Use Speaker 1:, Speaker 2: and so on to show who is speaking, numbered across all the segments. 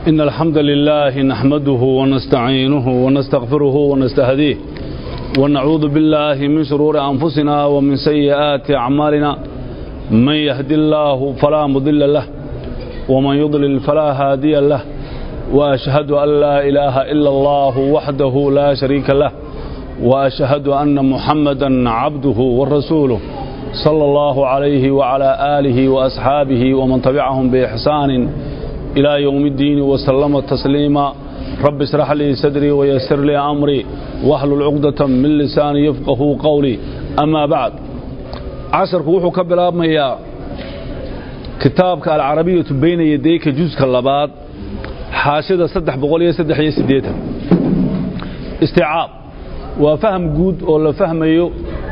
Speaker 1: إن الحمد لله نحمده ونستعينه ونستغفره ونستهديه ونعوذ بالله من شرور أنفسنا ومن سيئات أعمالنا من يهد الله فلا مضل له ومن يضلل فلا هادي له وأشهد أن لا إله إلا الله وحده لا شريك له وأشهد أن محمدا عبده ورسوله صلى الله عليه وعلى آله وأصحابه ومن تبعهم بإحسان إلى يوم الدين وسلم تسليما. رب اشرح لي صدري ويسر لي أمري واحلل عقدة من لساني يفقهوا قولي. أما بعد عشرك وحو كبلابميا كتابك العربية بين يديك جزء اللباد حاشدة صدح بقولية صدح يسديتها استيعاب وفهم جود ولا فهم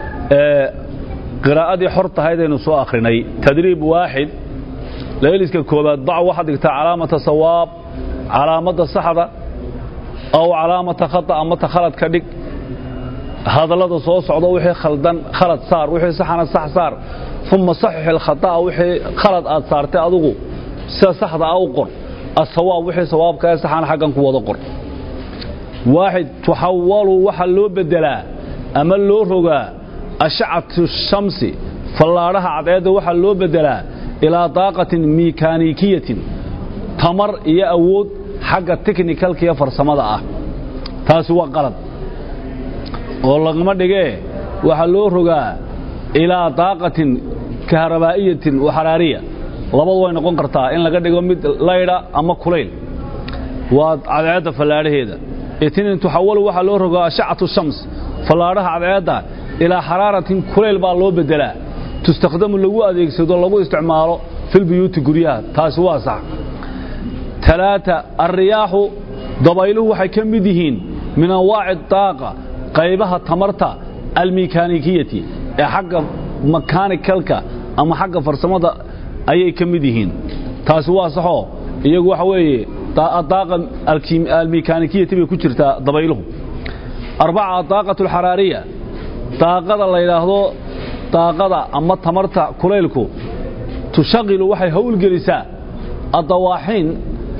Speaker 1: قراءة حرطة هذه نصوص آخرين. تدريب واحد ليلسك كوبات ضع واحد علامة صواب علامة صحة أو علامة خطأ أما تخلط كدك هذا الذي صوص عضو وحي خلط صار وحي صحنا صح صار ثم صحح الخطأ وحي خلط صار تأذوه صح أو قر الصواب وحي صواب كأي صحنا حقا قوة قر واحد تحولوا وحلوا بدلا أملوا رجاء أشعة الشمس فالله عدد وحلوا بدلا إلى طاقة ميكانيكية تمر يأود حق التكنيكال كي فرسمة تاسوا قلب والله ما دقيه وحلوا رجاء إلى طاقة كهربائية وحرارية لبضوا نقول قرطاء إن لقد قمت ليلة أما كليل وعدد فالله هذا اثنين تحولوا وحلوا رجاء أشعة الشمس فالله عدد إلى حرارة كليل بالله بدلا تستخدم اللغو أديكسدو اللغو استعماله في البيوت قريها تاسوا صح. ثلاثة الرياح ضبيله وحي كمدهين من أنواع الطاقة قيبها تمرتا الميكانيكية حق ميكانيكالك أما حق فرسمة أي كمدهين تاسوا صحو يقول حوي الطاقة الميكانيكية تبي كترتا ضبيله. أربعة الطاقة الحرارية طاقة الله يلاحظه طاقة أما تمرتا كليلكو تشغل وحي هول جلساء الضواحين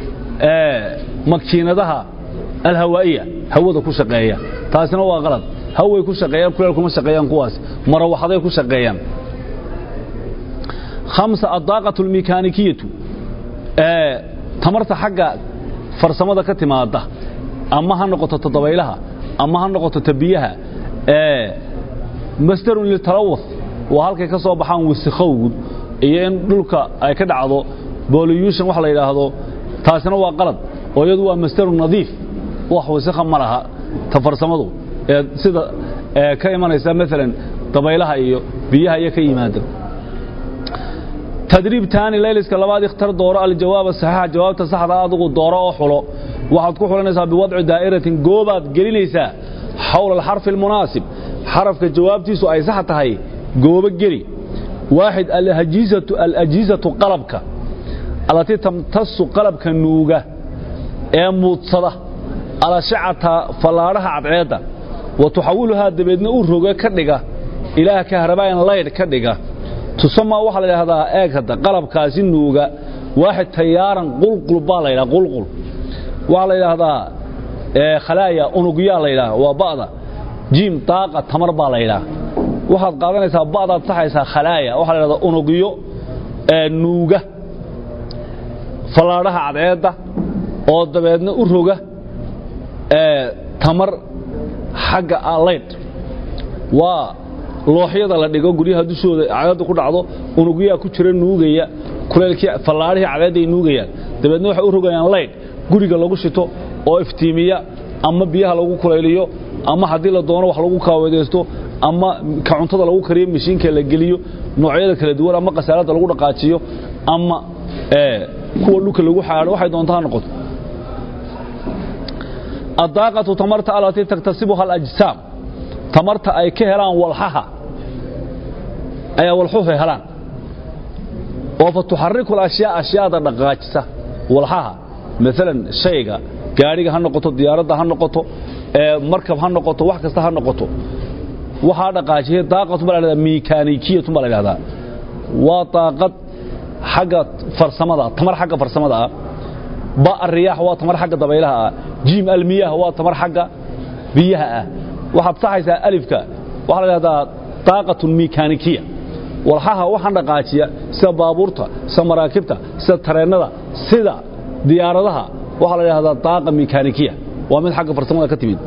Speaker 1: مكينتها الهوائية هو ذا كشقية تاسنا هو غلط هو كشقية كليلكو مشقيان قواس مروحة كشقيان. خمسة الطاقة الميكانيكية تمرتا حق فرسمة كتمادة أما هنقطة تضويلها أما هنقطة تبيها مصدر للتلوث وهلكay ka soo baxaan wasakhow iyo in dhulka ay ka dhacdo pollution wax la yiraahdo taasina waa qalad oo iyadu waa masdar nadiif wax wasakh ma laha tafarsamadu sida ka imanaysa mesela dabaylaha iyo biyaha ay ka yimaadaan. تدريب ثاني ليلسك لبعض اختار دورة الجواب الصحيح جواب صح هذا دورة حلو واحد كحول نسا بوضع دائرة جوبات جرينيسا حول الحرف المناسب حرف الجواب تيسو أي صحة هاي جواب الجري. واحد الأجهزة قلبك التي تمتص قلبك النوجة متصلة على شعتها فلارها عبعادة وتحولها دبدنا أورجا كدجة إلى كهرباء لاير كدجة تسمى واحد هذا هذا قلب كاسين نوجة واحد تيارا قلقل بالله قلقل وعلى هذا خلايا أنوجيا ليلا وبعض جيم طاقة تمر بالله واحد قادنا يسا بعض تحيسا خلايا واحد هذا أنوجيو نوجة فلارها عبادة أو دبنا أورجا تمر حق الليل looxyada la dhigo guriyaha dushooda caadada ku dhacdo unugiya ku jira nuugaya kuleelkii fallaarihi caadada ay nuugayaan dabeedna waxa u rogayaan light guriga lagu shito oo iftiimiya ama biyaha lagu kuleeliyo ama hadii la doono wax lagu kaawadeysto ama ka cuntada lagu kariyo mishiinka la geliyo noocyada kala duwan ama qasaalada lagu dhaqaajiyo ama kuwa dhulka lagu xaaro waxay doontaa noqoto. الطاقة تمرت التي تكتسبها الأجسام تمرت أي كهلان والحها أي والحوه هلان وفتحرك الأشياء أشياء دقاجسة والحها مثلا شيء قاريق هنقطه ديارة هنقطه مركب هنقطه وحكسته هنقطه وهذا قاجه طاقة بلا ميكانيكية بلا هذا وطاقة حاجة فرسمة تمر حاجة فرسمة ba الرياح وتمر حق دبيلها جيم المياه وتمر حق بيها waxaad saxaysaa alifka waxa la yiraahdaa taaqatu mekaanikiya walxaha waxaan dhaqaajiya sida baabuurta sida maraakibta sida tareenada sida diyaaradaha waxa la yiraahdaa taaqa mekaanikiya waa mid xagga farsamada ka timid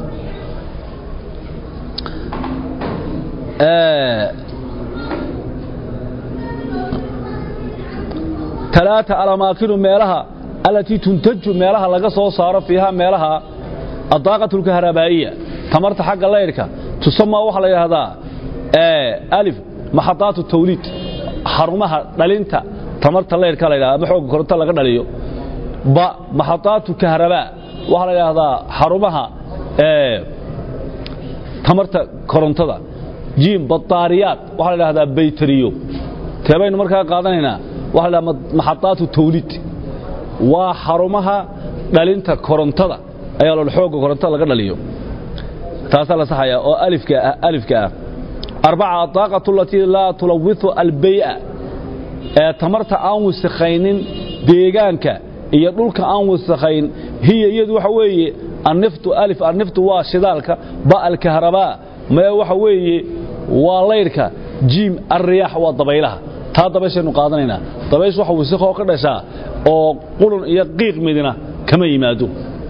Speaker 1: ثلاثة الأماكن ميلها التي تنتج ميلها لغا سو صار فيها ميلها الطاقة الكهربائية تمرت حق الليركا تسمى waxa la yiraahdaa alif محطات التوليد حرمها دلينتا تمرت leyrka la yiraahdo xoog koronto laga dhaliyo ba محطات الكهرباء waxa la yiraahdaa xarumaha tamarta korontada jim batariyat waxa la yiraahdaa bayteriyo tabayna markaa qaadanayna waxa la محطات التوليد waa xarumaha dhalinta korontada ayaa loo xoog koronto laga dhaliyo taas la saxaya oo alifka أربعة الطاقة التي لا تلوث البيئة تمرت aan wasaqaynin deegaanka iyo dhulka aan wasaqayn hiya iyadu waxa weeye النفط ألف النفط waa shidaalka ba الكهرباء ma waxa weeye waa leyrka jim الرياح waa dabaylaha taa dabayshaynu qaadanayna dabaysh waxa wasaqo ka dhashaa oo qulun iyo qiiq midina kama yimaado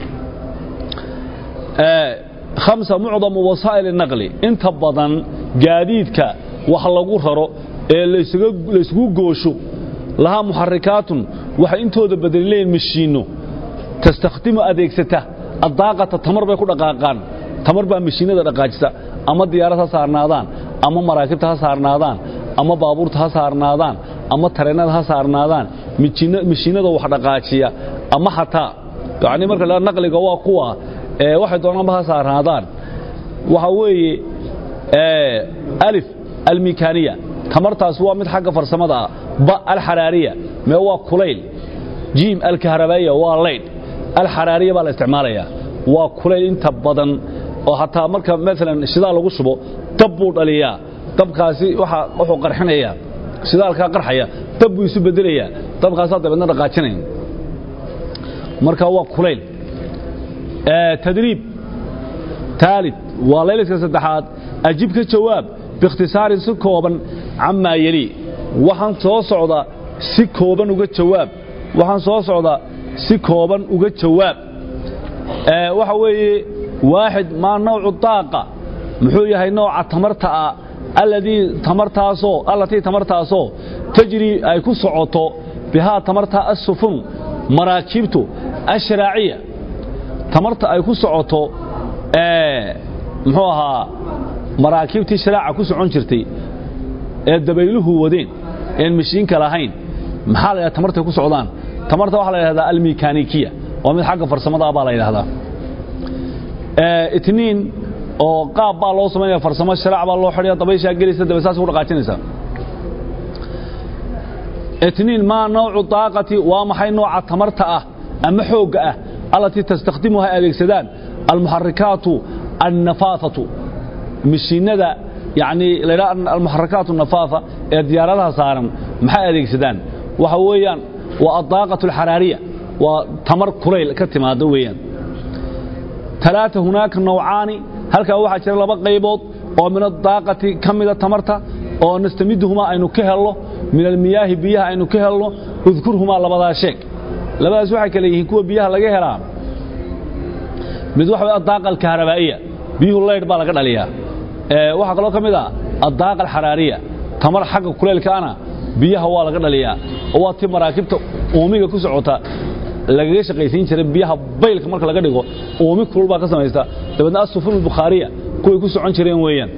Speaker 1: خمسة معظم وسائل النقل انت بدن جاديدك waxa lagu raro ee la isugu goosho laha muharrikaat waxa intooda bedeleen mashiino tastakhdimu adeegsata adaqata tamar bay ku dhaqaaqaan tamar baa mashiinada dhaqaajisa ama diyaaradaha saarnaadaan ama maraakibta saarnaadaan ama baabuurta saarnaadaan ama tareenada saarnaadaan mashiinada wax dhaqaajiya ama hataa yaani marka la naqliga waa kuwa waxay doonaan baha saarnaadaan waxa weeye alif الميكانية تمرتاس waa mid xagga farsamada ba الحرارية ma waa kulayl jim الكهربائية waa leyd الحرارية baa la isticmaalaya waa kulayl inta badan oo hataa marka mesela shidaal lagu shubo dab buu dhaliyaa dabkaasi wuxuu qarxinaya shidaalka qarxaya dab buu isu bedelaya dabkaas dabadna dhaqaajinay marka waa kulayl تدريب ثالث وليلة saddexaad أجيب كجواب باختصار سكوبا عما يلي وحن soo socda si kooban uga jawaab waxaan soo socda si kooban uga jawaab waxa weeye واحد ما نوع الطاقة muxuu yahay nooca tamarta alladii tamartaasoo tajri ay ku socoto biha tamarta as-sufun maraakibtu ashraaciya tamarta ay ku socoto muxuu ahaa maraakibtii sharaaca ku socon jirtay ee dabayluhu wadeen ee mishiinka lahayn maxaa la tamarta ku socdaan tamarta waxa la yiraahdaa al-mekaanikiya oo mid xagga farsamada baa la yiraahdaa itniin oo qaab baa loo sameeyaa farsamo sharaac baa loo xiriyaa dabaysha gelaysa dabaysaas u dhaqaajinaysa itniin ma noocu taaqati waa maxay nooca tamarta ama xooga التي تستخدمها أليكسدان المحركات النفاثة مشينة يعني المحركات النفاثة ديارتها صارم محا أليكسدان وحويا والطاقة الحرارية وتمر كريل كتما دويا ثلاثة هناك نوعان هل كان واحد شيء لبقى قيبوت ومن الطاقة كمدة تمرتها ونستمدهما أي نكهله من المياه بيها أي نكهله اذكرهما لبضا شيك labadaas waxa kale yihiin kuwa biyaha laga helaa mid waxa ah daaqa الكهربائية biyuhu leyd baa laga dhaliyaa waxa kale oo kamid ah daaqa الحرارية tamar xagga kuleelka ana biyaha waa laga dhaliyaa oo waa tii maraakibta uumiga ku socota laga shaqaysiin jiray biyaha baylka marka laga dhigo uumi kulul baa ka sameeysta dabadna as-sufun al-bukhariya kuwa ku socon jireen weeyaan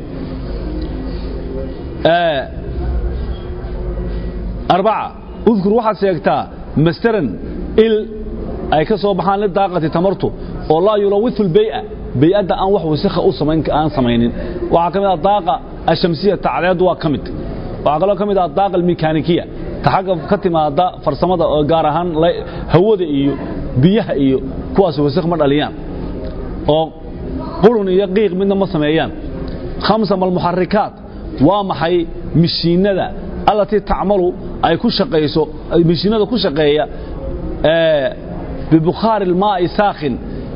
Speaker 1: أربعة اذكر واحد سيكتا مسترن ay ka soo baxaan la daaqati tamartu oo la yulawithu albay'a bay'ada aan wax wasakha u samaynin waxa kamid ah daaqa ashamsiya tacreed waa kamid waxa kale kamid ah daaqa almekaanikiya taxaga ka timaada farsamada oo gaar ahaan hawada iyo biyaha iyo kuwaas wasakh ma dhaliyaan oo qurun iyo qiiq midna ma sameeyaan khamsa mal muharrikaat waa maxay mishiinada التي تعمل ay ku shaqeyso mishiinada ku shaqeeya ببخار الماء ساخن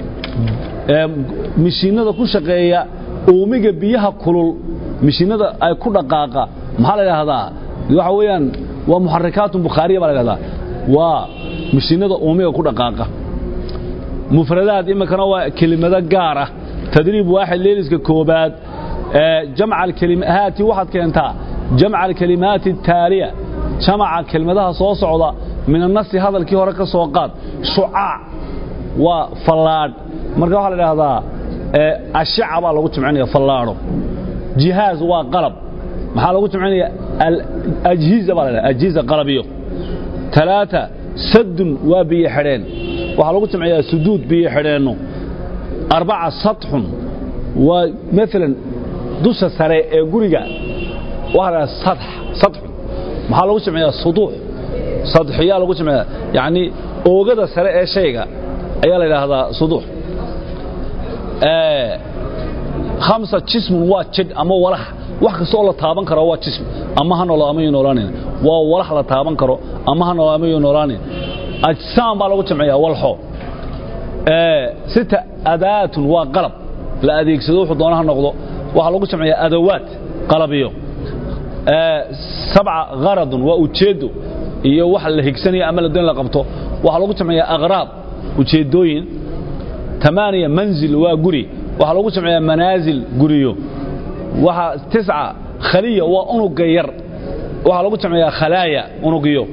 Speaker 1: مشينada ku shaqeeya uumiga biyaha kulul mishiinada ay ku dhaqaaqa maxaa la yiraahdaa waxa weeyaan waa muharrikaat bukhariya baa la yiraahdaa waa mishiinada uumiga ku dhaqaaqa mufradaad imkana waa kelimada gaar ah tadriib waaxid leeliska koobaad jamc al-kalimaat waxad keentaa jamc al-kalimaat at-taaliya jamca kelimadaha soo socda min an-nas hadalkii hore ka soo qaad shu'aa waa falaad marka waxa la yiraahdaa ashcaba lagu jimcinaya fallaaro jihaaz waa qalab maxaa lagu jimcinaya al-ajhiza baa la ajhiza qalabiyo 3 sadd waa biyo xireen waxa lagu jimciyaa suduud biyo xireeno 4 sathun waa midalan dusha sare ee guriga waa sath maxaa lagu jimciyaa suduux sadxiya lagu jimciyaa yaani oogada sare ee shayga ayaa la yiraahdaa suduux 5 jism waa jid ama walax wax kasta oo la taaban karo waa jism ama ha noolaa ama noolaaneen waa walax la taaban karo ama ha noolaa ama noolaaneen ajsam baa lagu jimciyaa walxo 6 adaat waa qalab la adeegsado wuxuu doonaha noqdo waxa lagu jimciyaa adawaat qalabiyo 7 gharad waa ujeedo iyo wax la higsanaya ama la doon la qabto waxa lagu jimciyaa aqraab ujeedooyin 8 manzil waa guri waxa lagu jimciyaa manazil guriyo waxa 9 khaliya waa unuga yar waxa lagu jimciyaa khalaaya unugiyo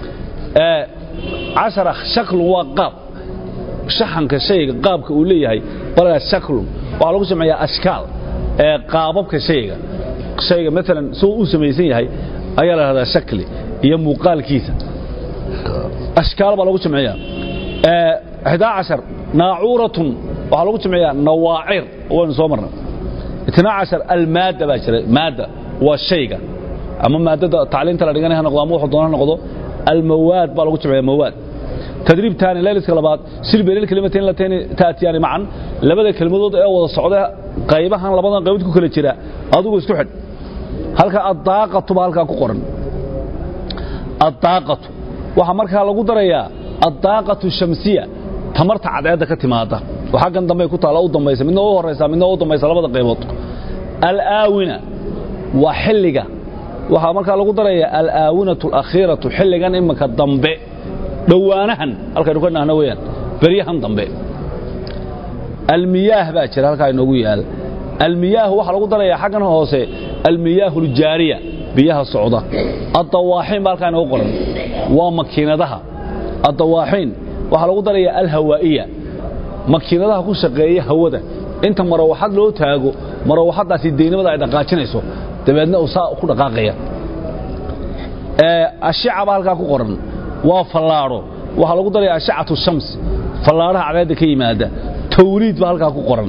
Speaker 1: 10 shakl waa qaab shaxanka shayga qaabka uu leeyahay balaga shakl waxa lagu jimciyaa ashkaal qaababka shayga midalan soo uu sameeysan yahay ayaa la yiraahdaa shakli iyo muuqaalkiisa ashkaal baa lagu jimciyaa 11 naacuratun waxa lagu jimciyaa nawaacir oo soo marna 12 almaada baa jira maada waa shayga ama maadada tacliinta la dhiganayo noqdo ama wuxuu doona noqdo almawaad baa lagu jimciyaa mawaad tadriib taani leeliska labaad sil beel kalimateen la taani taatiyani macan labada kelmadood ee wada socda qaybahan labadan qaybood ku kala jira adigu isku xid halka ad-daaqatu halka ku qoran ad-daaqatu waxa marka lagu darayaa ad-daaqatu shamsiya tamarta cadeeda ka timaada waxa gan dambe ku taala u dambaysa midna oo horeysa midna oo dambaysa labada qaybood al-aawina wa xilliga waxa marka lagu darayaa al-aawinatu al-akhiratu xilligan imka dambe dhawaanahan halka ku naahna weeyaan bariyahan dambe al-miyaah baa jira halka inoogu yaal al-miyaah waxa lagu darayaa xaqan hoose al-miyaah al-jaariya biyaha socda ad-dawaahin halka inoogu qoran waa makiinadaha ad-dawaahin waxa lagu darayaa al-hawaa'iya makiinadaha ku shaqeeya hawada inta marawaxad loo taago marawaxadaasi deynimada ay dhaqaajinayso dabeedna uu saa ku dhaqaaqaya ashcaba halka ku qoran waa fallaaro waxa lagu darayaa ashcatu shams fallaaraha cadeeda ka yimaada tawliid ba halka ku qoran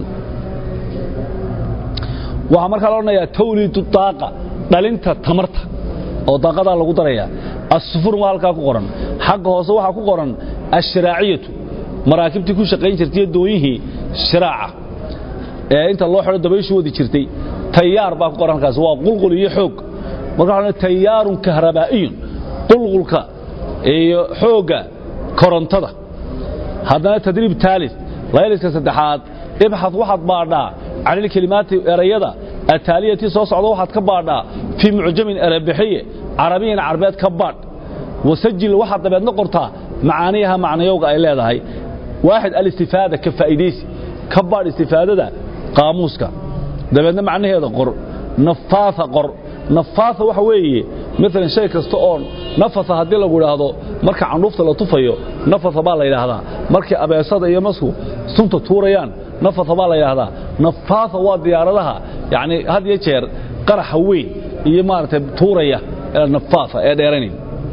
Speaker 1: waxa marka la oranayaa tawliidu taaqa dhalinta tamarta oo daaqada lagu darayaa asfur ma halka ku qoran xaq hoose waxa ku qoran ashraaciyatu maraakibtii ku shaqeyn jirtay dooyihii sharaaca inta loo xiro dabayshu wadi jirtay tayaar baa ku qoran halkaas waa qulqul iyo xoog marka waxaa tayaarun kahrabaa'iyun qulqulka iyo xooga korontada hadana tadriib thalith layliska saddexaad ibxath waxad baadhaa عن الكلمات erayada ataaliyati soo socdo waxad ka baadhaa fi mu'jamin arabiye arabiyan arbeed ka baad wasajil waxad dabeedna qortaa macaaniyaha macnayowga ay leedahay واحد الاستفاده كفائديس ka baad istifaadada qaamuuska dabeedna macnaheeda qor nafaatha qor nafaatha waxa weeye midna shay kasta oo nafaatha hadii lagu yiraahdo marka candhuufta la tufayo nafaatha baa la yiraahdaa markii abeesada iyo masku sunta tuurayaan nafaatha baa la yiraahdaa nafaatha waa diyaaradaha yaani had iyo jeer qarax weyn iyo maartay tuuraya nafaatha ee dheeranin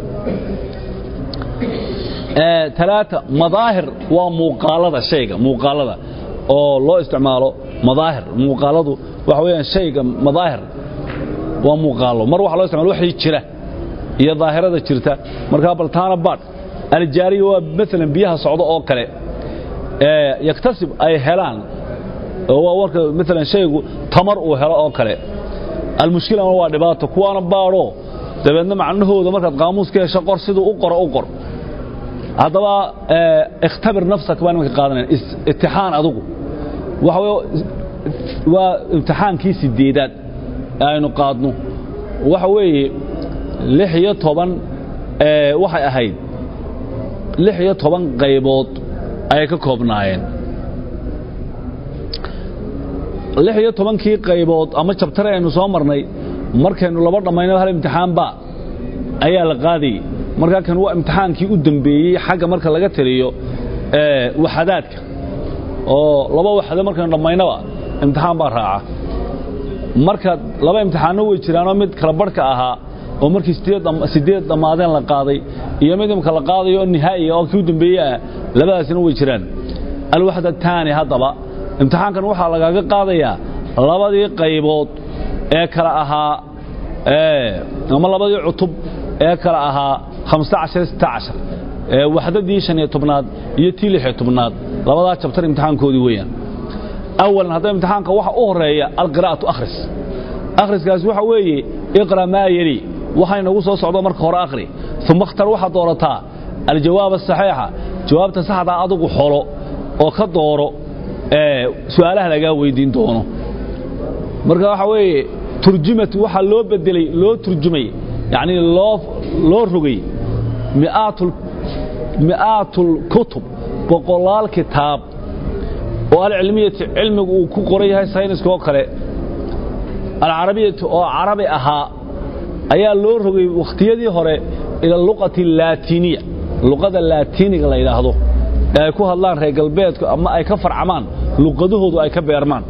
Speaker 1: 3 مظاهر ومقالده شيء مقالده oo loo isticmaalo madaahir muuqaaladu waxa weeyaan shayga madaahir waa muuqaalo mar waxa loo isticmaalo wixii jira iyo daahirada jirta marka baltaana baad aljaariyo waa mesela biyaha socdo oo kale yaktasib ay helaan oo warka mesela shaygu tamar uu helo oo kale almushkila waa dhibaato kuwana baaro dabeedna macnahooda marka qaamuuska hesho qor sidoo u qor haddaba ikhtabir nafsaka baan ka qaadanay imtixaan adigu waa imtixaankii sideedaad aynu qaadno waxa weeye 16 waxay ahayd 16 qaybood ay ka koobnaayeen 16kii qaybood ama chapter aynu soo marnay markaynu laba dhamayno hal imtixaan ba ayaa la qaaday marka kan waa imtixaankii u dambeeyay xagga marka laga taliyo waxadaadka oo laba waxada markaynu dhamaynaba imtixaan baa raaca marka laba imtixaano way jiraan mid kala barka ahaa oo markii sideed dhamaadeen la qaaday iyo mid imka la qaadayo nihaayi oo kii u dambeeyay labadaasina way jiraan alwaxda taani hadaba imtixaankan waxa lagaga qaadayaa labadii qaybood ee kala ahaa ama labadii cutub ee kala ahaa 15 16 waxdadii 15aad iyo tii 16aad labada chapter imtixaankoodii weeyaan awalan hada imtixaanka waxa u horeeya alqiraa'atu akhriskaas waxa weeye iqra ma yari waxayna ugu soo socdo marka hore akhri thumma ikhtar waxa doorataa aljawaab as-sahiha jawaabta saxda adigu xolo oo ka dooro su'aalaha laga weydiin doono marka waxa weeye turjumatu waxa loo bedelay loo turjumay يعني لو رغي مئات الكتب بقولال كتاب والعلمية علمه وكقريها ساينس كوكله العربية أو عربي أها أيها لو رغي واختيادي هره إلى اللغة اللاتينية اللغة اللاتينية اللي يلاحظوه يكون الله رجال بيت أما أي كفر عمان لغته أي كبيرمان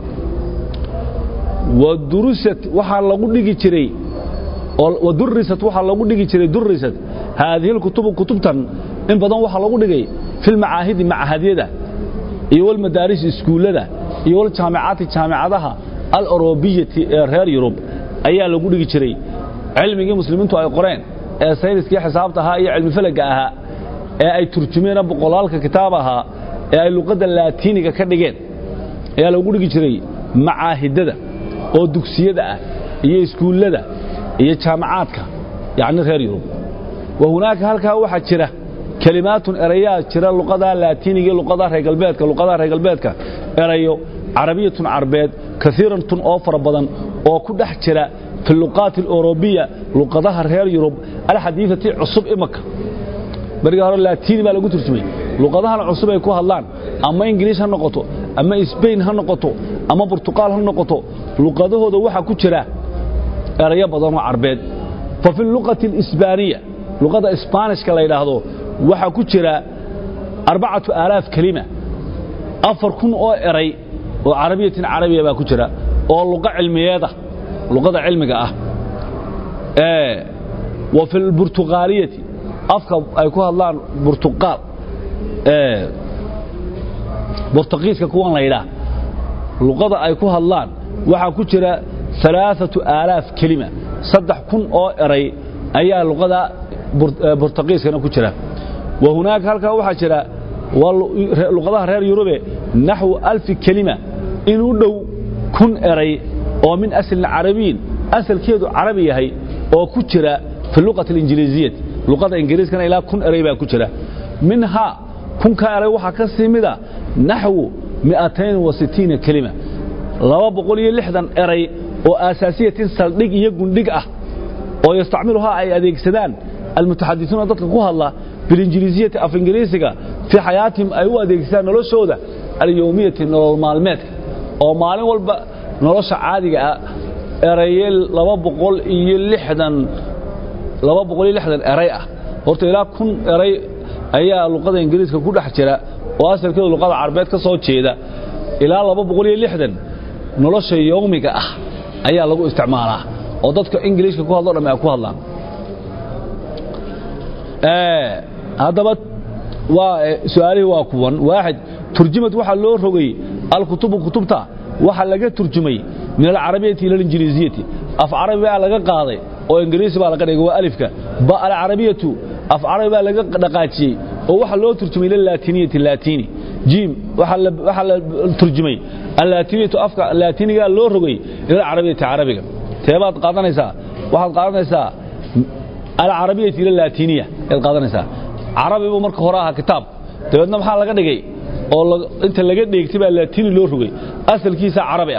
Speaker 1: ودرست وحال لقول لي كتير ودرست waxa lagu dhigi jiray durrisad hadii kutubtan in badan waxa lagu dhigay fil maahid maahadiyada iyo wal madaaris iskuulada iyo wal jaamacadaha al Euroobiyati ee reer Yurub ayaa lagu dhigi jiray cilmiga muslimiintu ay qoreen ee sayniska xisaabtaha iyo cilmi falaga aha ee ay turjumeen boqolaalka kitaabaha ee ay luqadda laatiiniga ka dhigeen ayaa lagu dhigi jiray maahidada oo dugsiyada ah iyo iskuulada iyo jaamacadka yaani reer Yurub وهناك halka waxa jira kalimaatun erayaa jira luqada laatiiniga luqada reer galbeedka erayo arabiyatun arbeed kaseerantun oo fara badan oo ku dhex jira fi luqaat al-Euroobiya luqadaha reer Yurub al-hadiithati cusub imaka bariga hore laatiini baa lagu turjumay luqadaha cusub ay ku hadlaan ama Ingiriis ha noqoto ama Spain ha noqoto ama Portugal ha noqoto luqadahooda waxa ku jira erayo badan oo arbeed fa fi luqati al-isbaaniya luqada isbaanishka la yiraahdo waxa ku jira 4000 kalima 4000 oo eray oo carabiya baa ku jira oo luqada cilmiga ah wa fi al-burtuqaaliyati afka ay ku hadlaan Portugal Portugiiska kuwan la yiraahdo luqada ay ku hadlaan waxa ku jira 3000 كلمة 3000 oo eray ayaa luqada Portugiiskana ku jira وهناك halka waxa jira luqadaha reer Yurub نحو 1000 كلمة inuu dhow 1000 eray oo min asl carabiin asalkeedu carabi yahay oo ku jira fi luqada ingiriisiyada luqada ingiriiskana ilaa 1000 eray baa ku jira minha 1000 eray waxa ka simida نحو 260 كلمة 260 eray oo asaasiyatin saldhig iyo gundhig ah oo isticmaaluha ay adeegsadaan almutahaddithuna dadka ku hadla bil ingiriisiyada af ingiriisiga fi hayaatim ay u adeegsadaan noloshooda al-yawmiyati nolol maalmeedka oo maalin walba nolosha caadiga ah erayel 260 eray ah horta ilaa 1000 eray ayaa luqada ingiriiska ku dhex jira oo asalkeedu luqada carabeed ka soo jeeda ilaa 260 nolosha yawmiga ah ayaa lagu isticmaalaa oo dadka ingiriiska ku hadlo dhamaa ku hadlaan hadaba waa su'aalaha waa kuwan واحد ترجمت waxa loo rogay kutubta waxa laga turjumay min al-arabiyati ila al-ingiriisiyati af carabi baa laga qaaday oo ingiriisi baa laga dhigay waa alifka ba al-arabiyatu af carabi baa laga dhaqaajiyay oo waxa loo turjumay ila al-latiniyati latini jim waxa la turjumay al-latiniyatu afka latiniga loo rogay ila al-arabiyati carabiga teebaad qaadanaysaa waxaad qaadanaysaa al-arabiyati ila al-latiniya ee qaadanaysaa عربي ومرك هراها كتاب تبدنا محل لقى دقي أو أنت لقى دقي تبع اللاتيني لو رجع أصل كيسة عربي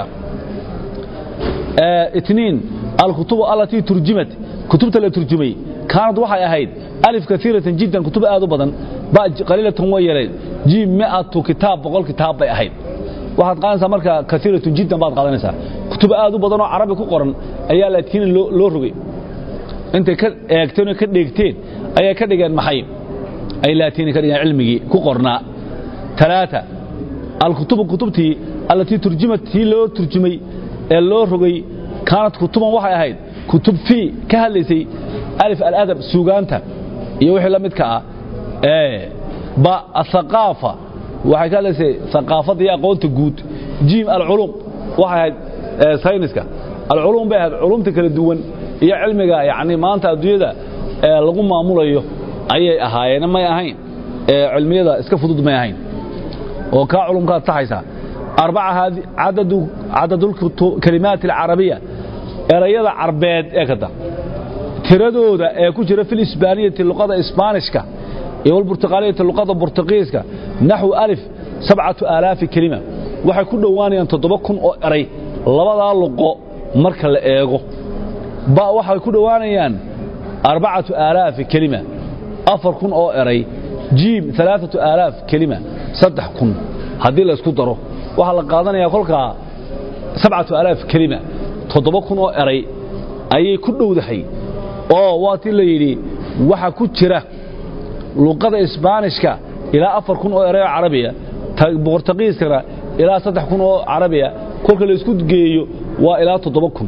Speaker 1: اثنين الكتب التي ترجمت كتبت اللي ترجمي كانت واحد أهيد ألف كثيرة جدا كتب هذا بدن بعد قليلة مويرين جي 100 كتاب بقول كتاب أهيد واحد قال سمرك كثيرة جدا بعد قال نسا كتب هذا بدن عربي كقرن أي اللاتيني لو رجع أنت كأكتين كدقتين أي كدقان محيم أي لاتيني كدقان علمي كقرنا ثلاثة الكتب كتبتي التي ترجمت هي لو ترجمي اللو رجي كانت كتبا waxay ahayd kutub fi ka hadlaysay alif al-adab suugaanta iyo wixii la midka ah ba thaqaafa waxay ka hadlaysay thaqaafada iyo aqoonta guud jim al-ulum waxay ahayd sayniska al-ulum bay ahayd ulumta kala duwan iyo cilmiga yaani maanta adduunyada lagu maamulayo ayay ahaayeen ma ahayn cilmiyada iska fudud ma ahayn oo ka culumka taxaysa أربعة هذه عدد الكلمات العربية إريادة عربية كذا تردو ده كجرا في الإسبانية اللغة الإسبانيشكا يقول البرتغالية اللغة البرتغيزكا نحو 7,000 كلمة waxay ku dhawaanayaan 7,000 oo eray labada luqo marka la eego ba waxay ku dhawaanayaan 4,000 كلمة 4,000 oo eray jiim 3,000 كلمة 3,000 hadii la isku daro waxa la qaadanaya kolka 7,000 كلمة 7,000 oo eray ayay ku dhowdahay oo waati la yiri waxa ku jira luqada Isbaanishka ilaa 4,000 oo eray Carabiya Portugiiskana ilaa 3,000 oo Carabiya kolka la isku geeyo waa ilaa 7,000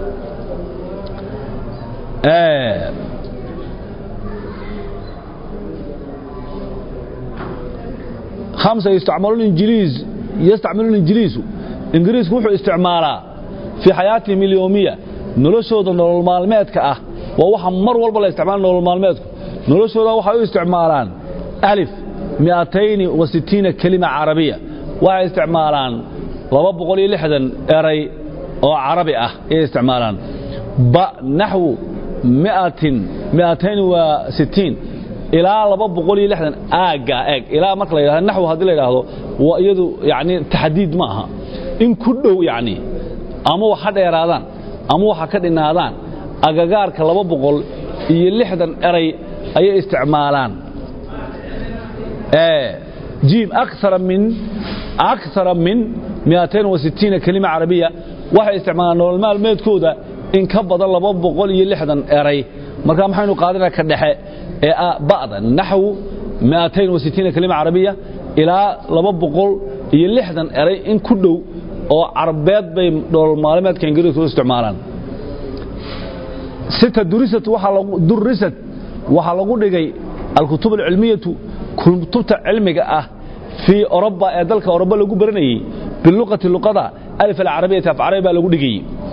Speaker 1: خمسة يستعملون الإنجليز وحو استعمالها في حياتهم اليومية نلوشودا نولل مالميدك ووحا مر والبا لا استعمال نولل مالميدك نلوشودا وحا استعمالان 260 كلمة عربية وحا استعمالان 260 اري او عربي استعمالان نحو 260 إلى 260 إلى مرك لا يراهdo نحو hadii la yiraahdo waa iyadu yaani taxdiid ma aha in ku dhow yaani ama waxa dheeraadaan ama waxa ka dhinaadaan agagaarka 260 eray ay isticmaalaan جيم أكثر من 260 كلمة عربية waxa isticmaalaan nolol maalmeedkooda in ka badan 260 eray marka maxaynu qaadanaa ka dhaxe بعض نحو 260 كلمة عربية إلى 260 أري إن كله أو عربيات بين دول المعلومات كان جريت استعمالا 6 درست وحلقوا دقي الكتب العلمية كتب علمية في أوروبا ذلك أوروبا لقوا برني باللغة ألف العربية في عربية لقوا دقي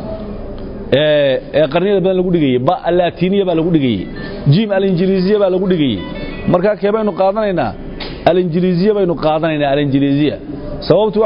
Speaker 1: قرنية بين لقوا دقي با اللاتينية بين لقوا دقي جيم الإنجليزية بين لقوا دقي مركا كيبين قادنا الإنجليزية بين قادنا الإنجليزية سببت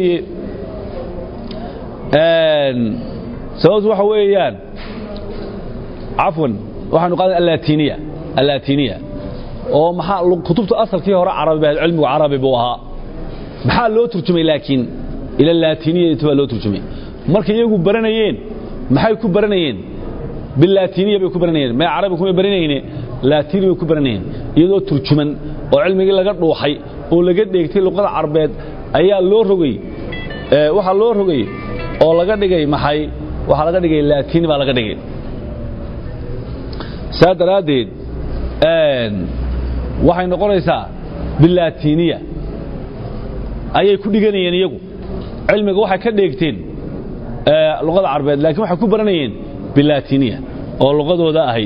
Speaker 1: وحويان عفوا waxaanu qaadan اللاتينية oo maxaa kutubta asalkii hore carabi cilmi carabi buu ahaa maxaa loo turjumay laakiin ila laatiniya inta loo turjumay markay iyagu baranayeen maxay ku baranayeen bilaatiniya bay ku baranayeen ma carabi kuma baranayeen laatini bay ku baranayeen iyadoo turjuman oo cilmigii laga dhuuxay oo laga dheegtay luqada carabeed ayaa loo rogay waxa loo rogay oo laga dhigay maxay waxa laga dhigay laatini baa laga dhigay saadaradeed waxay noqonaysaa bilaatiniya ayay ku dhiganayeen iyagu cilmiga waxa ka dheegteen luqada carabeed laakiin waxa ku baranayeen bilaatiniya oo luqadooda ahayd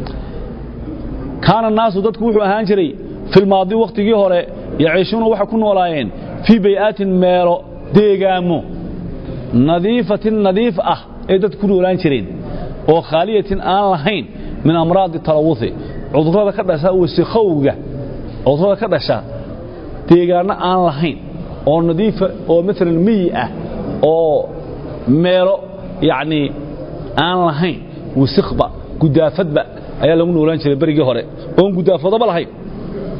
Speaker 1: kaana naasu dadku wuxuu ahaan jiray fil maadi waqtigii hore yaciishuna waxa ku noolaayeen fi bay'atin meelo deegaamo nadiifatin nadiif ay dadku ku noolaan jireen oo khaaliyatin aan lahayn min amraad talawuthi cudurada ka dhasha wasikhowga cudurada ka dhasha deegaano aan lahayn oo nadiif oo midna miyi oo meelo yaani aan lahayn wasikhba gudaafadba ayaa lagu noolaan jiray barigii hore oo gudaafadaba lahayn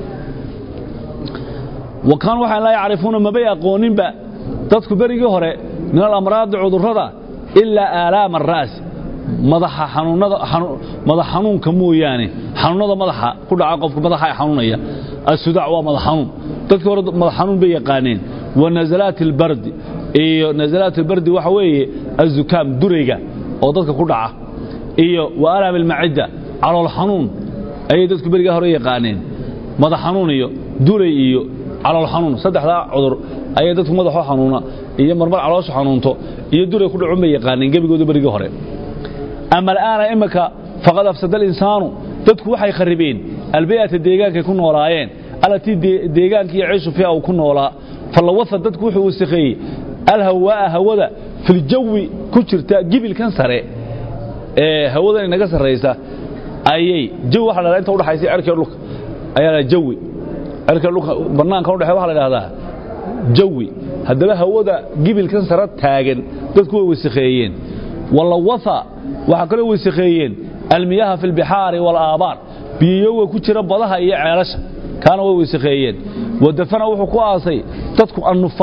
Speaker 1: وكان waxaan la yacrifuuna ma bay aqoonin ba dadku berigi hore min al-amraad cudurrada illa aalaam ar-ra's madaxa xanuunka mooyaane xanuunada madaxa ku dhaca qofka madaxa xanuunaya as-sudaa waa madax xanuun dadku hore madax xanuun bay yaqaaneen wa nazalaat al-bard iyo nazalaat al-bard waxa weeye az-zukaam durayga oo dadka ku dhaca iyo wa alaam al-ma'ida calool xanuun ay dadku beriga hore yaqaaneen madax xanuun iyo duray iyo calool xanuun saddexda cudur ay dadku madaxo xanuuna iyo marmar caloosha xanuunto iyo duray ku dhacun bay yaqaaneen gabigooda beriga hore ama aana imaka faqad afsada al-insaanu dadku waxay kharibeen albay'ata deegaanka ku noolaayeen alati deegaanka iyo ciishu fiiha ku noolaa falawasa dadku wuxuu wasakhay alhawaa hawada fil jawi ku jirta gibilkan sare hawada inaga sareysa ayay jawi waxa la inta u dhaxaysay cirka dhulka ayaa jawi cirka dhulka banaanka u dhaxay waxa la yiraahdaa jawi hadaba hawada gibilkan sare taagan dadku way wasakheeyeen wala wafa waxa kale wasakheeyeen almiyaha fil bihari wal aabar biyo ku jira badaha iyo ceelasha kaana way wasakheeyeen wadafana wuxuu ku aasay dadku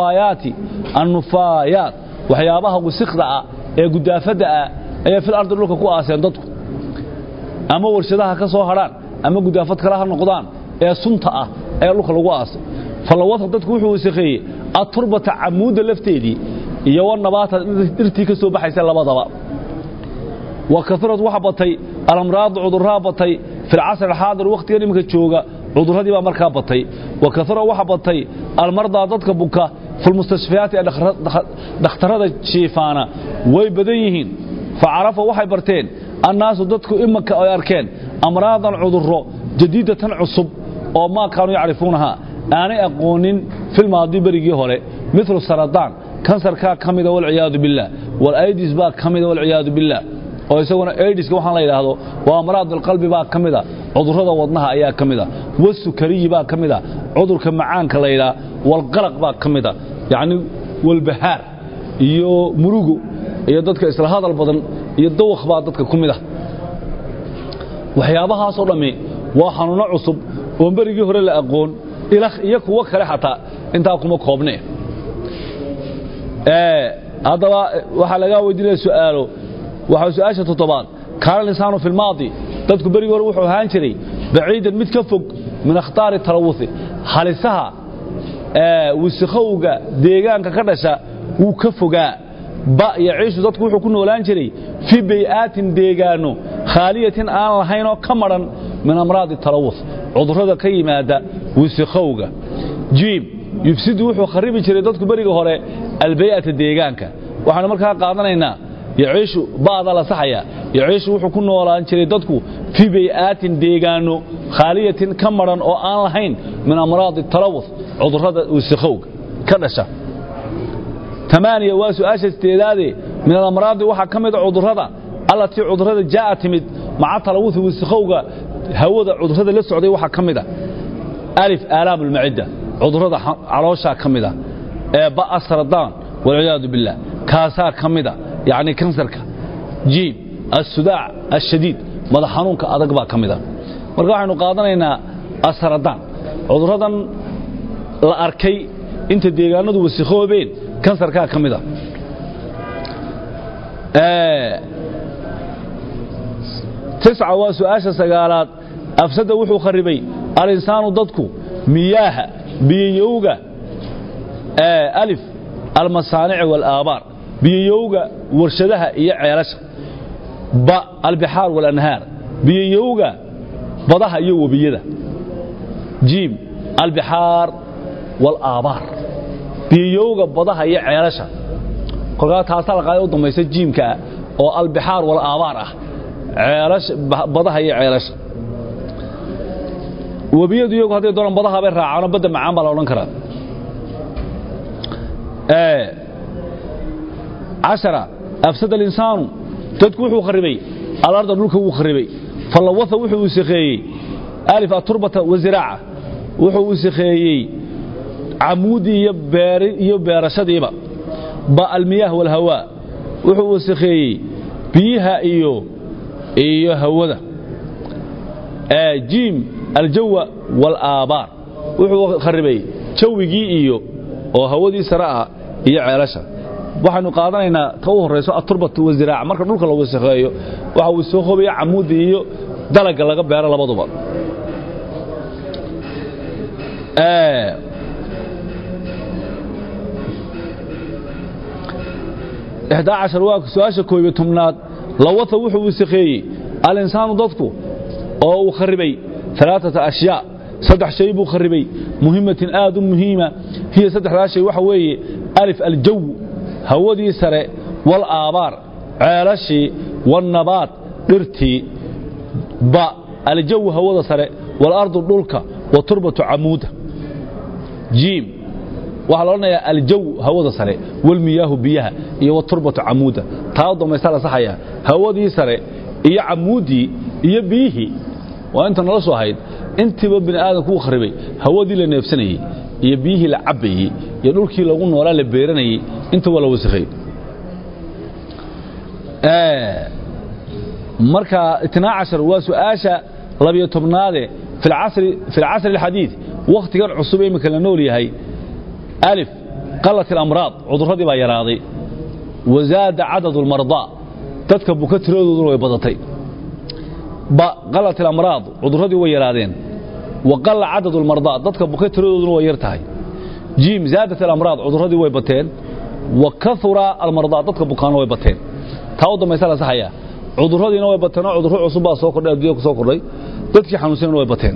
Speaker 1: annufaayat waxyaabaha wasaqda ah ee gudaafada ah ay fil ardi dhulka ku aaseen dadku ama warshadaha ka soo haraan ama gudaafad kala ha noqdaan ee sunta ah ee dhulka lagu aasay falawada dadku wuxuu wasakheeyay aturbata amuuda lafteedii iyo nabaata dirtii ka soo baxaysa labadaba وكثرت وحبتي الامراض عذرها بتي في العصر الحاضر وقت يمك جوجا عذرهدي با marka batay وكثر وحبتي المرضى dadka buka في المستشفيات dhakhtarada jiifana way badan yihiin faarafa waxay barteen الناس dadku imaka ay arkeen amraadan cudurro jadiidatan cusub oo ma kaanu yacrifuunaha aanay aqoonin fil maadi barigi hore مثل السرطان kansarka kamida wal ciyaadu billah wal aidis ba kamida wal ciyaadu billah oo isaguna AIDS waxaan la yiraahdo waa amraadul qalbi baa kamida cudurrada wadnaha ayaa kamida wasukari baa kamida cudurka macaanka la yiraahdo wal qalaq baa kamida yaani wal bahaar iyo murugo iyo dadka isla hadal badan iyo dawq baa dadka kumida waxyaabahaas oo dhami waa xanuuno cusub oo berigii hore la aqoon ilaah iyo kuwa kale xataa inta kuma koobnay hadaba waxa laga weydiinay su'aalo waxa su'aasha todobaad kaana lisaanu fil maadi dadku bariga hore wuxuu ahaan jiray baciidan mid ka fog min akhtaar talawuthi halisaha wasaqowga deegaanka ka dhasha uu ka fogaa ba yaciishu dadku wuxuu ku noolaan jiray fi bay'atin deegaano khaaliyatin aan lahayn oo ka maran min amraad talawuth cudurrada ka yimaada wasaqowga jiib yufsidu wuxuu kharibi jiray dadku bariga hore albay'ata deegaanka waxaan markaa qaadanaynaa يعيش بعض الصحية يعيش وحكون ولا أنشري دتكو في بيئات ديجانو خالية كمرا أو آن لهين من أمراض التلوث عذر هذا والسخوك كرشة 8 وسؤال استعدادي من الأمراض وحكمت عذر هذا التي عذر هذا جاءت مع التلوث والسخوك هو عذر هذا للسعودية وحكمت ألف آلام المعدة عذر هذا عروشة كمدة بقى السرطان والعياذ بالله كاسا كمدة يعني كنسرك جيب الصداع الشديد ماذا حنونك أدق با كمدا marka waxaanu qaadanaynaa asaradan cuduradan la arkay inta deegaanadu wasakhoobeen kansarka kamida tisca waa su'aasha sagaalaad afsada wuxuu kharibay al-insaanu dadku miyaha biyowga alif al-masaani' wal-aabaar biyowga warshadaha iyo ceelasha ba al-bihaar wal-anhaar biyowga badaha iyo wabiyada jiim al-bihaar wal-aabaar biyowga badaha iyo ceelasha kolka taasal qaado dumaysa jiimka oo al-bihaar wal-aabaar ah ceelasha badaha iyo ceelasha wabiyadu iyagu haday doonaan badaha bay raacaan badda macaan baa la oran karaa 10 أفسد الإنسان تدكوح خربي الأرض نلك وخربي فاللوث وحو وسخي ألف التربة وزراعة وحو وسخي عمودي يبار شديبة باء المياه والهواء وحو وسخي بيها إيو هوذا جيم الجو والآبار وحو خربي jawigii iyo oo hawadii sare ah iyo ceelasha waxaanu qaadanaynaa ta u horeyso aturbatu waziraac marka dhulka la wasakheeyo waxa uu soo qoobaya camuudi iyo dalaga laga beero labaduba 11 waa su'aasha 11aad lawata wuxuu wasakheeyay al-insaanu dadku oo uu kharibay 3 ashyaa saddex shay buu kharibay muhiimatin aad u muhiima hiya saddexda shay waxa weeye alif al-jaw hawadii sare wal aabaar ceelashi wan nabaat dhirtii ba al-jaw hawada sare wal ardu dhulka wa turbatu amuuda jiim waxa la oranayaa al-jaw hawada sare wal miyaahu biyaha iyo wa turbatu amuuda taa dhamaystiran saxaya hawadii sare iyo amuudi iyo biyihi waa inta nala soo hayd intiba bini aadamku kharibay hawadii la neefsanayay iyo biyihii la cabayay iyo dhulkii lagu noolaa la beeranayay inta wala wasakhay marka 12 waa su'aasha 12aad في العصر الحديث وقت كان عصوبة مثل نولي هاي ألف قلت الأمراض عذرها با يراضي وزاد عدد المرضى تذكب كثر ويبضتي قلت الأمراض عذرها ويرادين وقل عدد المرضى تذكب كثر ويرتهي جيم زادت الأمراض عذرها ويبتين وكثر المرضى تذكب كانوا ويبتين تعود ما يسأل صحيح عذرها ويبتين عذرها عصوبة سوكر أدوية سوكر dadkii xanuunsan way bateen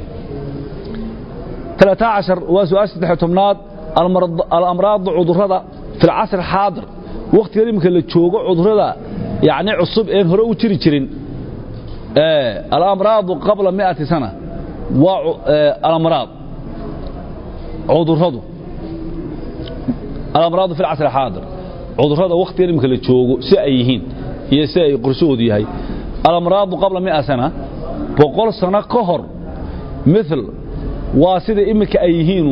Speaker 1: 13 waa su'aasha 18aad al-amraad cudurrada fi al-asr haadir waqtiga imka la joogo cudurrada yaani cusub ee hore u jiri jirin al-amraad qabla 100 sana waa al-amraad cudurradu al-amraad fi al-asr haadir cudurrada waqtiga imka la joogo si ay yihiin iyo si ay qorshoodu yahay al-amraad qabla 100 sana boqol sano ka hor مثل waa sida imika ay yihiin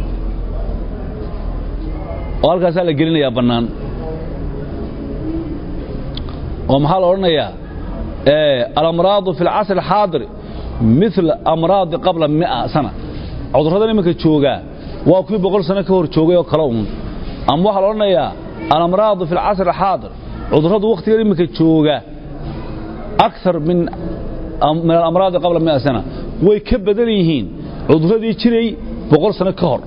Speaker 1: oo halkaas la gelinayaa banaan oo maxaa la oranayaa al-amraad fi al-asr al-haadir مثل amraad qabla 100 sana cudurrada imika jooga waa kuwi boqol sano ka hor joogay oo kala ama waxa la oranayaa al-amraad fi al-asr al-haadir cudurrada waqtiga imika jooga akthar من الأمراض قبل 100 سنة ويكبدليهين عذرتي جري بقول سنة كهر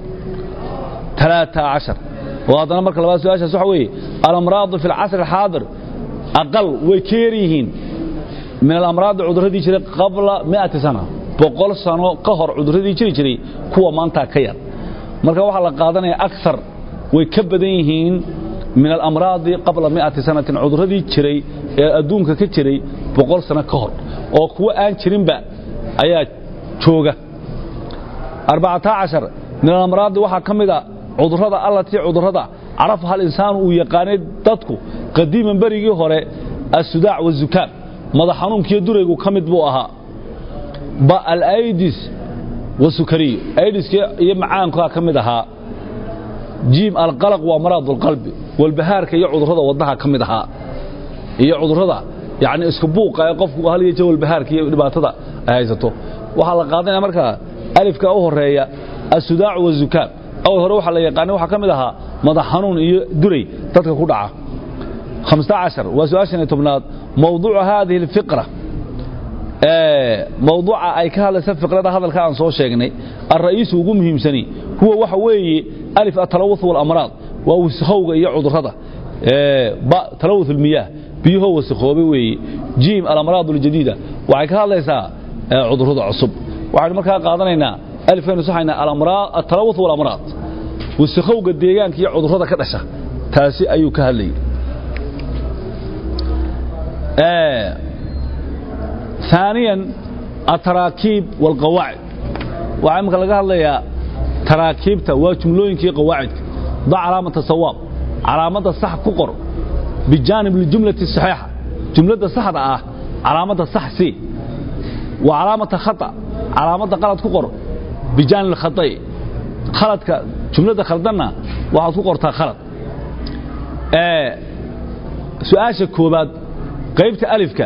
Speaker 1: 13 وهذا نمبر كلام سؤال صحوي الأمراض في العصر الحاضر أقل ويكيريهين من الأمراض عذرتي جري قبل 100 سنة بقول سنة كهر عذرتي جري كوا ما أنت كير مركب واحد قادنا أكثر ويكبدليهين من الأمراض قبل 100 سنة عذرتي جري أدونك كجري بقول سنة كهر oo kuwa aan jirin ba ayaa jooga 14 min al-amraad waxa kamida cudurrada allati cudurrada araf hal insaan uu yaqaanay dadku qadiiman barigii hore as-sudaa' wa zukaam madax xanuunkiyo duraygu kamid buu ahaa ba al-aidis wa sukari aidis iyo macaanka kamid ahaa jiim al-qalaq wa maradul qalbi wal bahaarka iyo cudurrada wadnaha kamid ahaa iyo cudurrada يعني isku buuqa qofku hal iyo jawl bahaarka iyo dhibaatada ay haysato waxa la qaadanaya marka alifka u horeeya as-sudaa' wa zukaam aw hore waxa la yaqaan waxa kamid aha madax xanuun iyo duray dadka ku dhaca 15 waa su'aashana tobnaad mawduuca hadhihi al-fiqra mawduuca ay ka hadlaysa fiqrada hadalka aan soo sheegnay ar-ra'iis ugu muhiimsani huwa waxa weeye alif at-talawuth wal amraad wa waskhowga iyo cudurrada ba talawuth al-miyah بيه وسخوبي وي جيم الامراض الجديده waxay ka hadlaysaa cudurrada cusub waxaan markaa qaadanaynaa alifaynu saxayna al-amraad at-talawuth wal amraad waskhowga deegaanka iyo cudurrada ka dhasha taasi ayuu ka hadlayay ثانيا التراكيب والقواعد waxaa markaa laga hadlayaa taraakibta waa jumlooyinkii qawaacid da calaamada sawaab calaamada sax ku qor بجانب الجملة الصحيحة جملة صحة علامة صح سي وعلامة خطأ علامة غلط كقر بجانب الخطأ خلط جملة خلطنا واحد كقر تا خلط سؤال شكوبات قيبت ألفك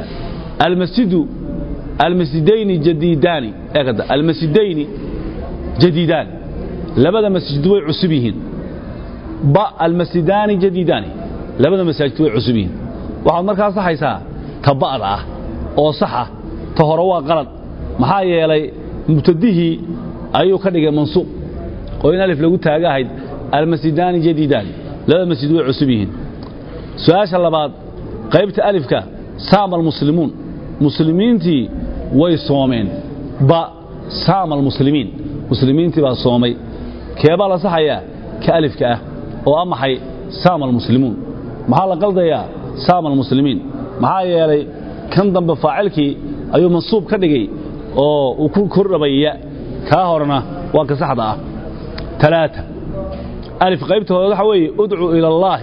Speaker 1: المسجدين جديدان المسجدين جديدان لبدا مسجد way cusub yihiin ba almasjidani jadidani labada masaajid way cusub yihiin waxaad markaa saxaysaa tabada ah oo sax ah ta hore waa qalad maxaa yeelay mubtadihi ayuu ka dhigay mansuub oo in alif lagu taagahayd almasjidani jadidani labada masjid way cusub yihiin su'aasha labaad qaybta alifka saamal muslimuun muslimiintii way soomeen ba saamal muslimiin muslimiintii baa soomay keebaa la saxayaa ka alifka ah oo amaxay saamal muslimuun maxaa la qaldayaa saamal muslimiin maxaa yeelay kan dambe faacilkii ayuu mansuub ka dhigay oo uu ku kordhabaya ka horna waa ka saxda ah 3 alif qaybtooda waxa weeye ud'u ila allah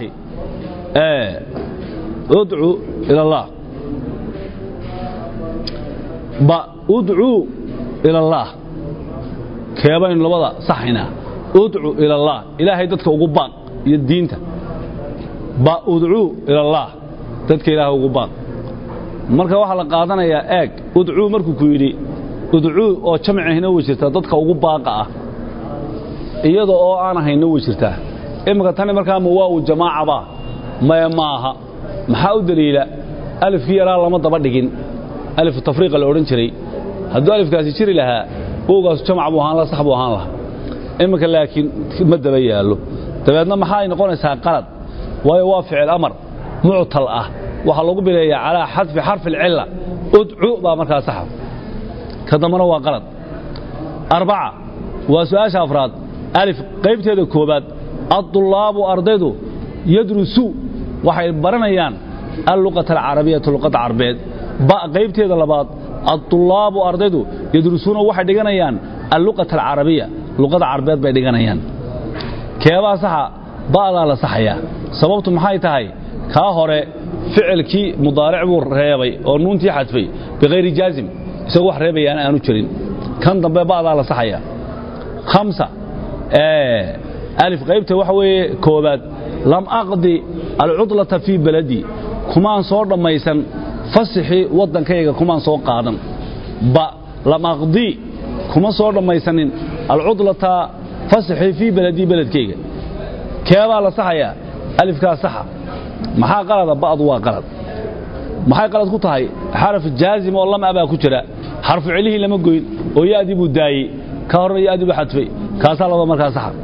Speaker 1: ud'u ila allah ba ud'u ila allah keebayn labada saxina ud'u ila allah ilaahay dadka ugu baaq iyo diinta ba ud'u ila allah dadka ilaahay ugu baaq marka waxa la qaadanayaa eeg ud'u markuu ku yiri ud'u oo jamciina way jirtaa dadka ugu baaqa ah iyadoo oo aan hayno way jirtaa imika tan markaa ma waa jamaaca ba maaha maxaa u daliila alif yara lama daba dhigin alif tafriiq la oran jiray haddii alifkaasi jiri lahaa oogaas jamc buu ahaan la sax buu ahaan lahaa imika laakiin ma daba yaalo dabeedna maxay noqonaysaa qalad waayo waa ficil amar mu'tal ah waxa lagu bilayaa ala hadfi harf al-illa ud'u ba markaa sax kadamana waa qalad 4 waa su'aasha afraad alif qaybteeda koobaad ad-dullaabu ardaydu yadrusu waxay baranayaan al-luqata al-arabiyya luqada carbeed ba qaybteeda labaad ad-dullaabu ardaydu yadrusuna waxay dhiganayaan al-luqata al-arabiyya luqada carbeed bay dhiganayaan keebaa saxa baada la saxaya sababtu maxay tahay ka hore ficilkii mudaaric buu reebay oo nuuntii xadfay biqayri jaazim isagoo wax reebayaan aanu jirin kan dambe baada la saxaya 5 alif qaybta waxa weeye koobaad lam aqdi al-udlata fi baladi kumaan soo dhamaysan fasaxi wadankayga kumaan soo qaadan ba lam aqdi kuma soo dhamaysanin al-udlata fasaxi fi baladi baladkayga keebaa la saxaya alifka saxa maxaa qalada baadu waa qalad maxay qalad ku tahay xaraf jaazim oo lam aba ku jira xarfu cilihi lama goyn oo yaadi buu daayay ka hor yaadi buu xadfay kaasa laba markaa saxa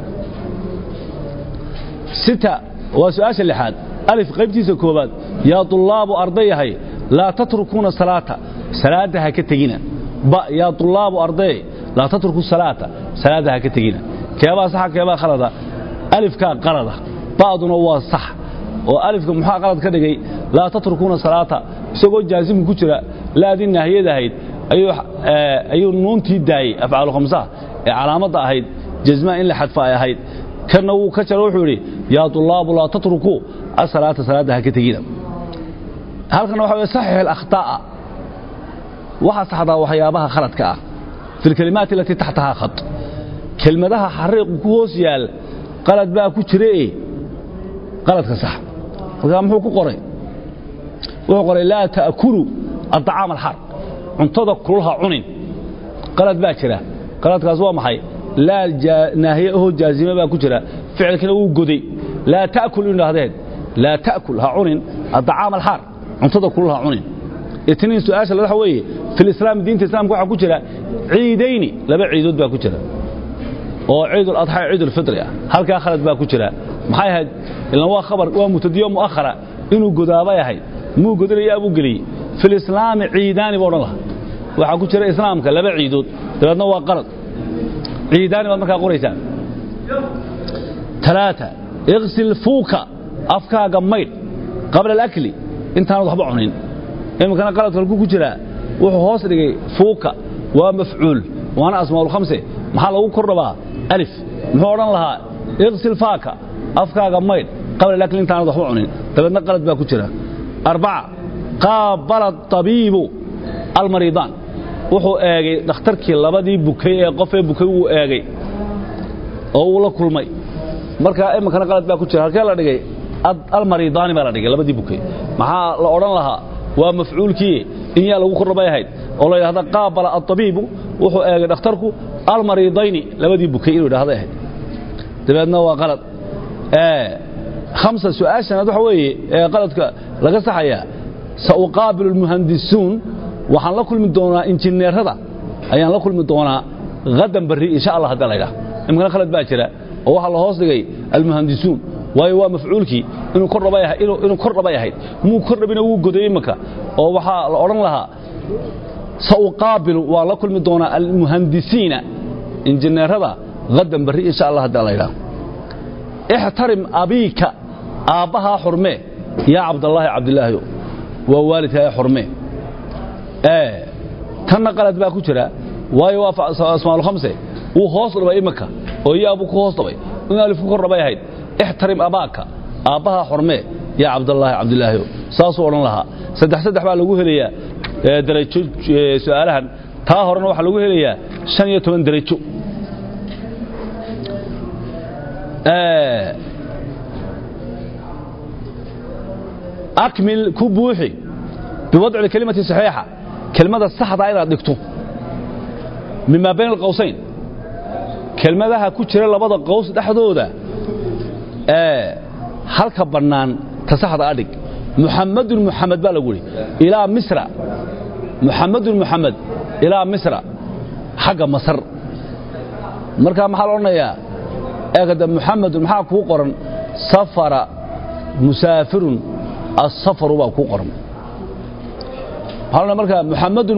Speaker 1: 6 waa su'aasha lixaad alif qaybtiisa koobaad ya tullaabu ardayahay la tatrukuna salaata ha ka tagina ba ya tullaabu arday la tatruku salaata ha ka tagina keebaa saxa keebaa khalada alifka qalada baaduna waa sax oo alifka muxaa qalad ka dhigay la tatrukuna salaata isagoo jaazim ku jira laadin nahiyadahayd ayuu nuuntii daayay afcaal khamsa ee calaamada ahayd jazma in la xadfa ay ahayd kana uu ka jaro wuxuu yiri ya tullaabu la tatruku as-salaata ha ka tagina halkan waxa weeye sahih al-akhtaa waxa saxda waxyaabaha khaladka ah fil kalimaat allati tahtaha khat kelmadaha xariiq ku hoos yaal qalad baa ku jiray qaladka sax marka muxuu ku qoray wuxuu qoray la taakulu at-ta'am al-har cuntada kulha cunin qalad baa jira qaladkaas waa maxay la naahiyahu jaazima baa ku jira ficilkana uu goday la taakul inahdeen la taakul ha cunin at-ta'am al-har cuntada kulha cunin itniin su'aasha waxa weeye fil islaam diinta islaamka waxa ku jira ciidayni laba ciidood baa ku jira oo ciidul adha ciidul fitr halka khalad baa ku jira maxay ahayd ilaa waa khabar waa mutadiyo muakhara inuu godaaba yahay muu godanayaa abu gali fil islaam ciidani boodhan waxa ku jira islaamka laba ciidood dadna waa qalad ciidani baad markaa qoraysaa 3 اغسل فوك afkaaga mayd qabla al-akli intaan waxba cunin imkana qaladka ku jira wuxuu hoos dhigay fuuka waa mafcuul waana asmaa'ul khamsa maxaa lagu kordhabaa alif muxuu oran lahaa ighsil faaka afkaaga mayd qabla al-akli intaan waxba cunin dabadna qalad baa ku jira 4 qaabala at-tabiibu al-mariidan wuxuu eegay dhakhtarkii labadii bukay ee qof ee bukay uu eegay oo uu la kulmay marka imkana qalad baa ku jira halkee la dhigay al-mariidani baa la dhigay labadii bukay maxaa la oran lahaa waa mafcuulkii in yaa lagu kordhabay ahayd oo la yiraahdo qaabala at-tabiibu wuxuu eegay dhakhtarku al-mariidayni labadii bukay inuu yiraahdo ahayd dabeedna waa qalad خمسة سؤال شنو وحوي قلدك laga saxaya سأقابل المهندسون waxaan la kulmi doonaa injineerada ayaan la kulmi doonaa gadan bari insha Allah hada layla imkan khalad baa jira oo waxa la hoos dhigay almuhandisuun way waa mafcuulki inuu kor raba yahay muu kor rabina uu goday imaka oo waxa la oran lahaa سأقابل waa la kulmi doonaa almuhandisiina injineerada gadan bari insha Allah hada layla احترم أبيك آبها حرمه يا عبد الله ووالدها يا حرمه تنقلت بها كتيرا ويوافق اسماء الخمسة وخاص ربا مكة ويا أبوك خاص ربا ونالف كل ربا هيد احترم أباك آبها حرمه يا عبد الله ساسو ورن لها سدح بقى لوجه ليا درجة سؤالها تاهرنا وح لوجه ليا شنية من درجة أكمل كبوحي بوضع الكلمة الصحيحة كلمة الصحة أيضا دكتور مما بين القوسين كلمة ذا كتير لبضع قوس تحدوده هل كبرنان تصحة أدك محمد بالقولي إلى مصر محمد إلى مصر حق مصر مركا محلونا يا أجد محمد محاك وقرن سفر مسافر السفر وقرن هذا مركا محمد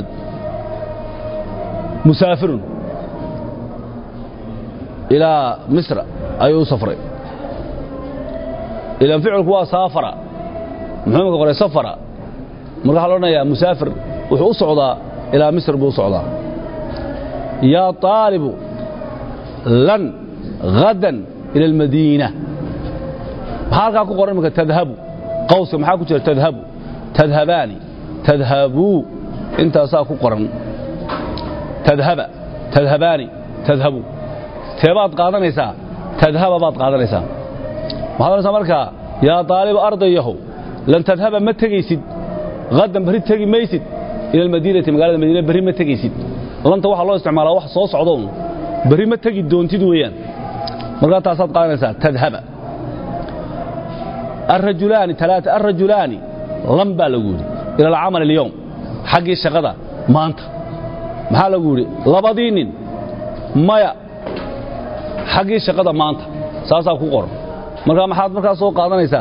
Speaker 1: مسافر إلى مصر أي سفر إلى فعل هو سافر محمد قال سفر مركا حلونا يا مسافر وصعد إلى مصر بوصعد يا طالب لن غدا إلى المدينة هذا قرن مك تذهب قوس محاكو تذهبوا انت ساكو قرن تذهبوا تبات قادنيسا تذهب بات قادنيسا هذا مركا يا طالب ارضيه لن تذهب ما تغيسد غدا بري تغي ميسد الى المدينه مقاله المدينه بري ما تغيسد لانت waxa loo isticmaalaa wax soo socdo بري ما تغي doontid weeyaan marka taasaad qaadanaysaa tadhaba الرجلان ثلاثة الرجلان لم بالغوري إلى العمل اليوم حق الشغلة ما أنت محل غوري لبدين مايا حق الشغلة ما أنت ساسا كوكور مركا محاد مركا سوق قادنيسا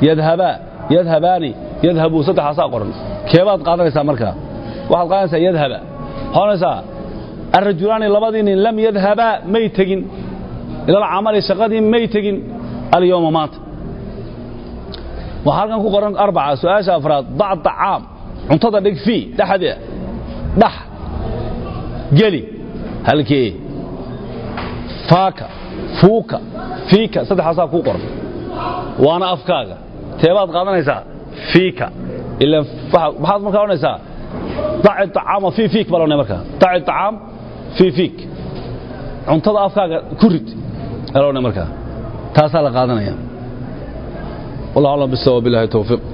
Speaker 1: يذهبوا صدح سا قرن كيبات قادنيسا مركا واحد قادنيسا يذهب هونسا الرجلان لبدين لم يذهبا ميتين إلى العمل الشغلة ميتين اليوم مات وحالكن ku qoran 4 su'aasha afraad ضع طعام cuntada dhig fi dhaxde dhax gali halkee faaka fuuka fiika saddexaas ku qoran waana afkaaga teebaad qaadanaysaa fiika ila waxaad markaa oranaysaa ضع الطعام في فيك balona markaa ضع الطعام في فيك cuntada afkaaga ku rid balona markaa taasa la qaadanaya والله أعلم بالصواب بالله التوفيق